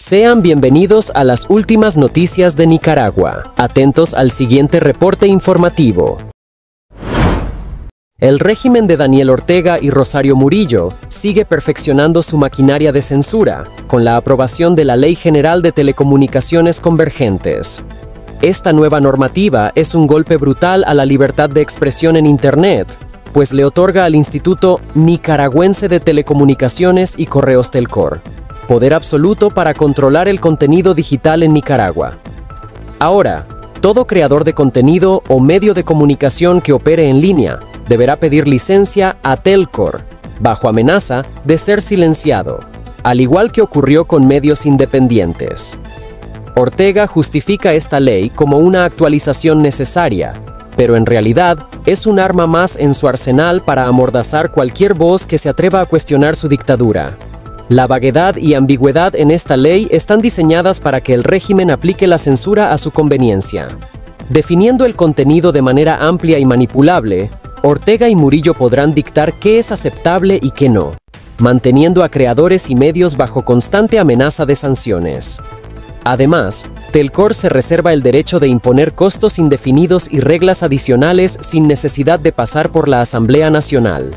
Sean bienvenidos a las últimas noticias de Nicaragua. Atentos al siguiente reporte informativo. El régimen de Daniel Ortega y Rosario Murillo sigue perfeccionando su maquinaria de censura, con la aprobación de la Ley General de Telecomunicaciones Convergentes. Esta nueva normativa es un golpe brutal a la libertad de expresión en Internet, pues le otorga al Instituto Nicaragüense de Telecomunicaciones y Correos Telcor poder absoluto para controlar el contenido digital en Nicaragua. Ahora, todo creador de contenido o medio de comunicación que opere en línea deberá pedir licencia a Telcor, bajo amenaza de ser silenciado, al igual que ocurrió con medios independientes. Ortega justifica esta ley como una actualización necesaria, pero en realidad es un arma más en su arsenal para amordazar cualquier voz que se atreva a cuestionar su dictadura. La vaguedad y ambigüedad en esta ley están diseñadas para que el régimen aplique la censura a su conveniencia. Definiendo el contenido de manera amplia y manipulable, Ortega y Murillo podrán dictar qué es aceptable y qué no, manteniendo a creadores y medios bajo constante amenaza de sanciones. Además, Telcor se reserva el derecho de imponer costos indefinidos y reglas adicionales sin necesidad de pasar por la Asamblea Nacional.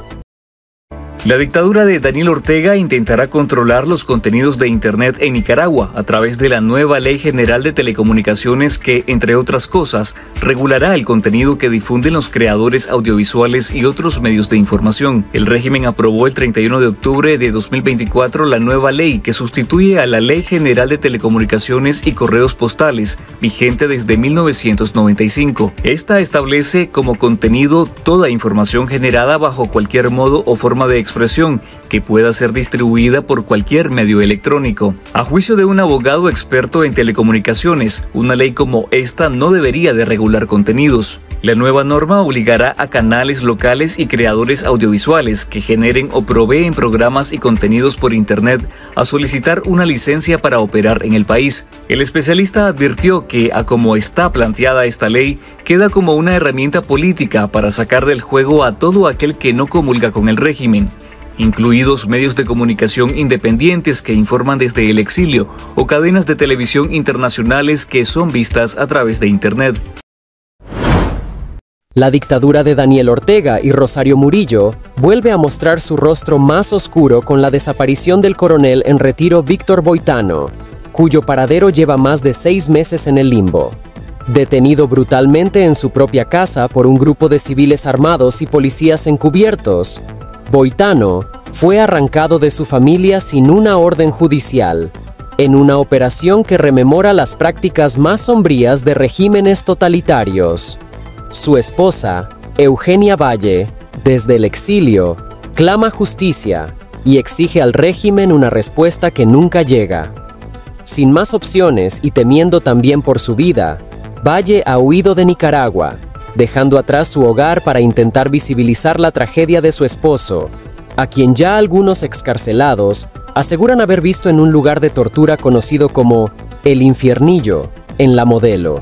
La dictadura de Daniel Ortega intentará controlar los contenidos de Internet en Nicaragua a través de la nueva Ley General de Telecomunicaciones que, entre otras cosas, regulará el contenido que difunden los creadores audiovisuales y otros medios de información. El régimen aprobó el 31 de octubre de 2024 la nueva ley que sustituye a la Ley General de Telecomunicaciones y Correos Postales, vigente desde 1995. Esta establece como contenido toda información generada bajo cualquier modo o forma de expresión que pueda ser distribuida por cualquier medio electrónico. A juicio de un abogado experto en telecomunicaciones, una ley como esta no debería de regular contenidos. La nueva norma obligará a canales locales y creadores audiovisuales que generen o proveen programas y contenidos por Internet a solicitar una licencia para operar en el país. El especialista advirtió que, a como está planteada esta ley, queda como una herramienta política para sacar del juego a todo aquel que no comulga con el régimen, incluidos medios de comunicación independientes que informan desde el exilio o cadenas de televisión internacionales que son vistas a través de Internet. La dictadura de Daniel Ortega y Rosario Murillo vuelve a mostrar su rostro más oscuro con la desaparición del coronel en retiro Víctor Boitano, cuyo paradero lleva más de 6 meses en el limbo. Detenido brutalmente en su propia casa por un grupo de civiles armados y policías encubiertos, Boitano fue arrancado de su familia sin una orden judicial, en una operación que rememora las prácticas más sombrías de regímenes totalitarios. Su esposa, Eugenia Valle, desde el exilio, clama justicia y exige al régimen una respuesta que nunca llega. Sin más opciones y temiendo también por su vida, Valle ha huido de Nicaragua, dejando atrás su hogar para intentar visibilizar la tragedia de su esposo, a quien ya algunos excarcelados aseguran haber visto en un lugar de tortura conocido como El Infiernillo, en La Modelo.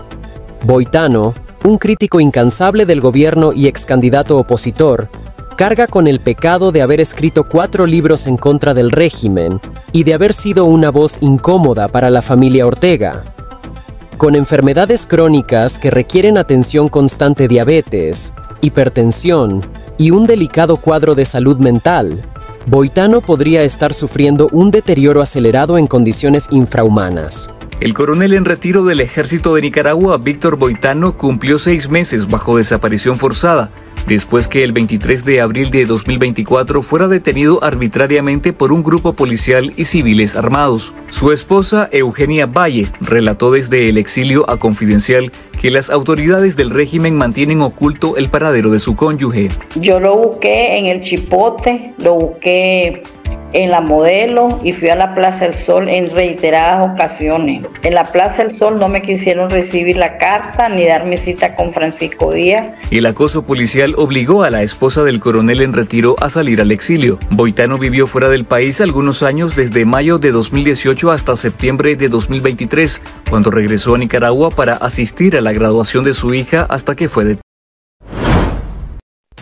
Boitano, un crítico incansable del gobierno y excandidato opositor, carga con el pecado de haber escrito 4 libros en contra del régimen y de haber sido una voz incómoda para la familia Ortega. Con enfermedades crónicas que requieren atención constante, diabetes, hipertensión y un delicado cuadro de salud mental, Boitano podría estar sufriendo un deterioro acelerado en condiciones infrahumanas. El coronel en retiro del Ejército de Nicaragua, Víctor Boitano, cumplió 6 meses bajo desaparición forzada, después que el 23 de abril de 2024 fuera detenido arbitrariamente por un grupo policial y civiles armados. Su esposa, Eugenia Valle, relató desde el exilio a Confidencial que las autoridades del régimen mantienen oculto el paradero de su cónyuge. Yo lo busqué en el Chipote, lo busqué en La Modelo y fui a la Plaza del Sol en reiteradas ocasiones. En la Plaza del Sol no me quisieron recibir la carta ni darme cita con Francisco Díaz. El acoso policial obligó a la esposa del coronel en retiro a salir al exilio. Boitano vivió fuera del país algunos años, desde mayo de 2018 hasta septiembre de 2023, cuando regresó a Nicaragua para asistir a la graduación de su hija hasta que fue detenido.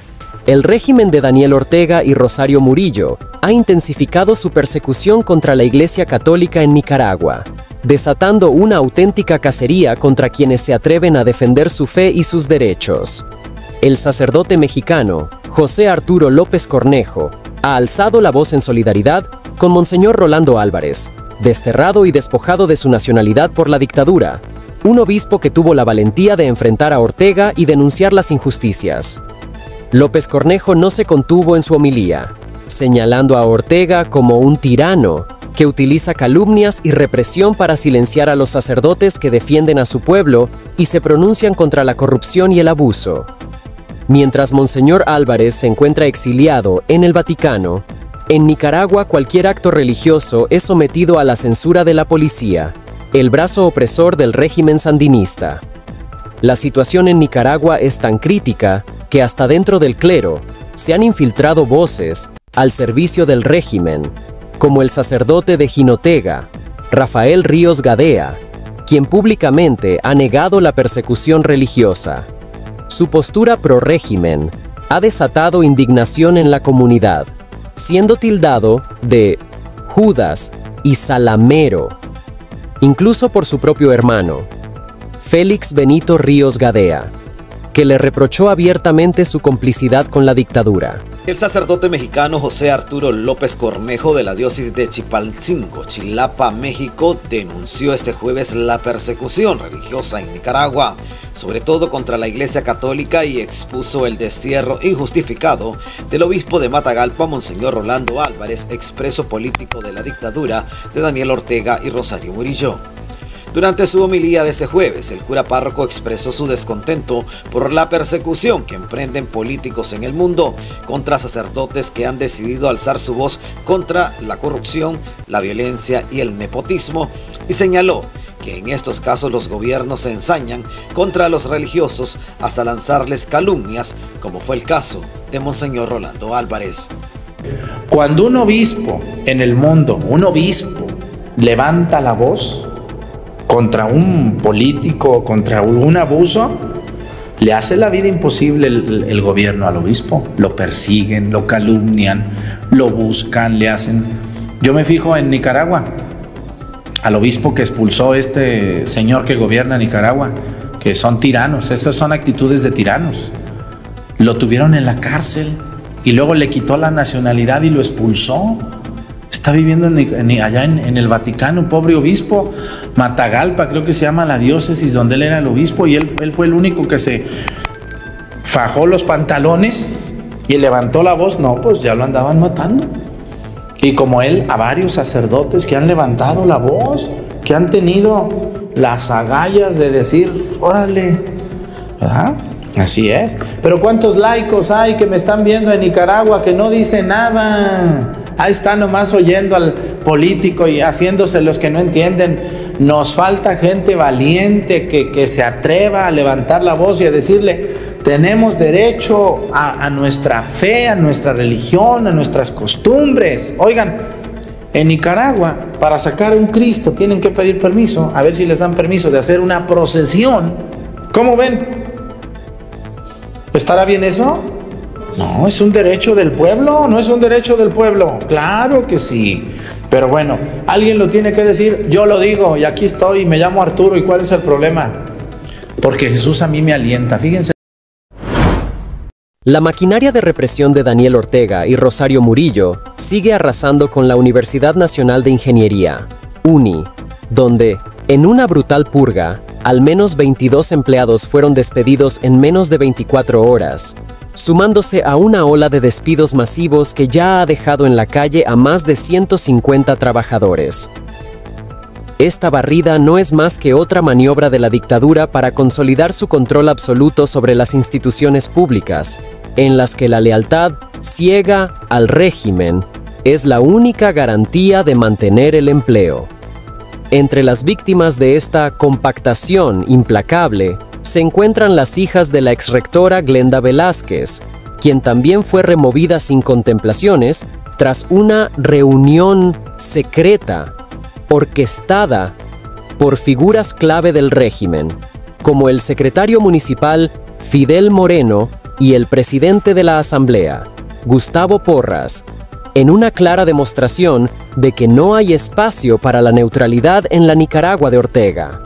El régimen de Daniel Ortega y Rosario Murillo ha intensificado su persecución contra la Iglesia Católica en Nicaragua, desatando una auténtica cacería contra quienes se atreven a defender su fe y sus derechos. El sacerdote mexicano, José Arturo López Cornejo, ha alzado la voz en solidaridad con Monseñor Rolando Álvarez, desterrado y despojado de su nacionalidad por la dictadura, un obispo que tuvo la valentía de enfrentar a Ortega y denunciar las injusticias. López Cornejo no se contuvo en su homilía, señalando a Ortega como un tirano que utiliza calumnias y represión para silenciar a los sacerdotes que defienden a su pueblo y se pronuncian contra la corrupción y el abuso. Mientras Monseñor Álvarez se encuentra exiliado en el Vaticano, en Nicaragua cualquier acto religioso es sometido a la censura de la policía, el brazo opresor del régimen sandinista. La situación en Nicaragua es tan crítica que hasta dentro del clero se han infiltrado voces al servicio del régimen, como el sacerdote de Jinotega, Rafael Ríos Gadea, quien públicamente ha negado la persecución religiosa. Su postura pro-régimen ha desatado indignación en la comunidad, siendo tildado de Judas y Salamero, incluso por su propio hermano, Félix Benito Ríos Gadea, que le reprochó abiertamente su complicidad con la dictadura. El sacerdote mexicano José Arturo López Cornejo de la diócesis de Chipalcingo, Chilapa, México, denunció este jueves la persecución religiosa en Nicaragua, sobre todo contra la Iglesia Católica, y expuso el destierro injustificado del obispo de Matagalpa, Monseñor Rolando Álvarez, expreso político de la dictadura de Daniel Ortega y Rosario Murillo. Durante su homilía de este jueves, el cura párroco expresó su descontento por la persecución que emprenden políticos en el mundo contra sacerdotes que han decidido alzar su voz contra la corrupción, la violencia y el nepotismo, y señaló que en estos casos los gobiernos se ensañan contra los religiosos hasta lanzarles calumnias, como fue el caso de Monseñor Rolando Álvarez. Cuando un obispo en el mundo, un obispo, levanta la voz contra un político, contra un abuso, le hace la vida imposible el gobierno al obispo. Lo persiguen, lo calumnian, lo buscan, le hacen... Yo me fijo en Nicaragua, al obispo que expulsó este señor que gobierna Nicaragua, que son tiranos, esas son actitudes de tiranos. Lo tuvieron en la cárcel y luego le quitó la nacionalidad y lo expulsó. Está viviendo allá en el Vaticano, pobre obispo. Matagalpa creo que se llama la diócesis donde él era el obispo, y él fue el único que se fajó los pantalones y levantó la voz. No, pues ya lo andaban matando. Y como él, a varios sacerdotes que han levantado la voz, que han tenido las agallas de decir, órale, ¿verdad? Así es. Pero ¿cuántos laicos hay que me están viendo en Nicaragua que no dicen nada? Ahí están nomás oyendo al político y haciéndose los que no entienden. Nos falta gente valiente que se atreva a levantar la voz y a decirle, tenemos derecho a nuestra fe, a nuestra religión, a nuestras costumbres. Oigan, en Nicaragua, para sacar un Cristo tienen que pedir permiso, a ver si les dan permiso de hacer una procesión. ¿Cómo ven? ¿Estará bien eso? No, es un derecho del pueblo, no es un derecho del pueblo. Claro que sí. Pero bueno, alguien lo tiene que decir, yo lo digo, y aquí estoy, me llamo Arturo, ¿y cuál es el problema? Porque Jesús a mí me alienta, fíjense. La maquinaria de represión de Daniel Ortega y Rosario Murillo sigue arrasando con la Universidad Nacional de Ingeniería, UNI, donde, en una brutal purga, al menos 22 empleados fueron despedidos en menos de 24 horas, sumándose a una ola de despidos masivos que ya ha dejado en la calle a más de 150 trabajadores. Esta barrida no es más que otra maniobra de la dictadura para consolidar su control absoluto sobre las instituciones públicas, en las que la lealtad ciega al régimen es la única garantía de mantener el empleo. Entre las víctimas de esta compactación implacable se encuentran las hijas de la exrectora Glenda Velázquez, quien también fue removida sin contemplaciones tras una reunión secreta orquestada por figuras clave del régimen, como el secretario municipal Fidel Moreno y el presidente de la Asamblea, Gustavo Porras, en una clara demostración de que no hay espacio para la neutralidad en la Nicaragua de Ortega.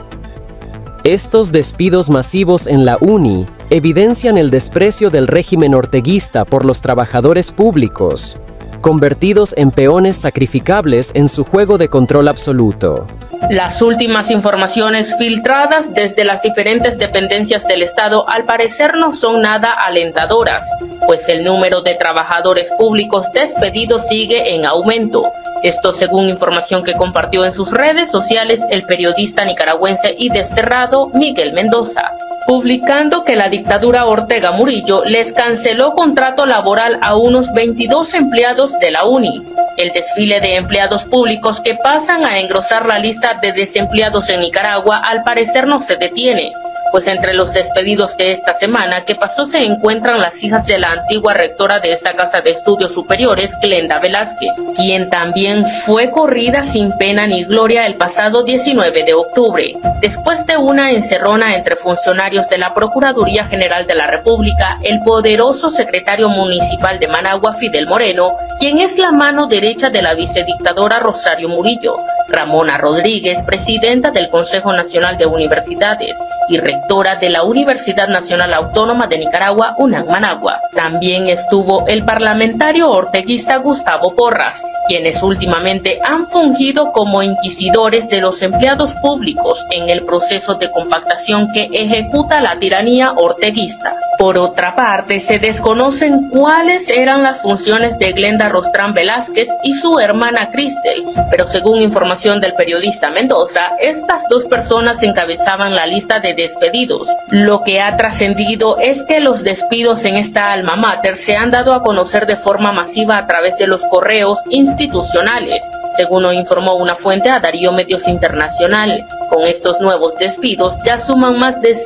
Estos despidos masivos en la UNI evidencian el desprecio del régimen orteguista por los trabajadores públicos, convertidos en peones sacrificables en su juego de control absoluto. Las últimas informaciones filtradas desde las diferentes dependencias del Estado al parecer no son nada alentadoras, pues el número de trabajadores públicos despedidos sigue en aumento. Esto según información que compartió en sus redes sociales el periodista nicaragüense y desterrado Miguel Mendoza, publicando que la dictadura Ortega Murillo les canceló contrato laboral a unos 22 empleados de la UNI. El desfile de empleados públicos que pasan a engrosar la lista de desempleados en Nicaragua al parecer no se detiene, pues entre los despedidos de esta semana que pasó se encuentran las hijas de la antigua rectora de esta casa de estudios superiores, Glenda Velázquez, quien también fue corrida sin pena ni gloria el pasado 19 de octubre, después de una encerrona entre funcionarios de la Procuraduría General de la República, el poderoso secretario municipal de Managua, Fidel Moreno, quien es la mano derecha de la vicedictadora Rosario Murillo, Ramona Rodríguez, presidenta del Consejo Nacional de Universidades y rectora de la Universidad Nacional Autónoma de Nicaragua, UNAM Managua. También estuvo el parlamentario orteguista Gustavo Porras, quienes últimamente han fungido como inquisidores de los empleados públicos en el proceso de compactación que ejecuta la tiranía orteguista. Por otra parte, se desconocen cuáles eran las funciones de Glenda Rostrán Velázquez y su hermana Cristel, pero según información del periodista Mendoza, estas dos personas encabezaban la lista de despedidos. Lo que ha trascendido es que los despidos en esta alma mater se han dado a conocer de forma masiva a través de los correos institucionales, según lo informó una fuente a Darío Medios Internacional. Con estos nuevos despidos ya suman más de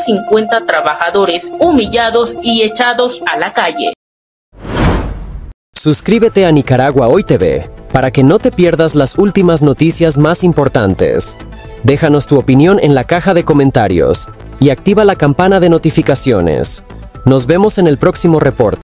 150 trabajadores humillados y echados a la calle. Suscríbete a Nicaragua Hoy TV para que no te pierdas las últimas noticias más importantes. Déjanos tu opinión en la caja de comentarios y activa la campana de notificaciones. Nos vemos en el próximo reporte.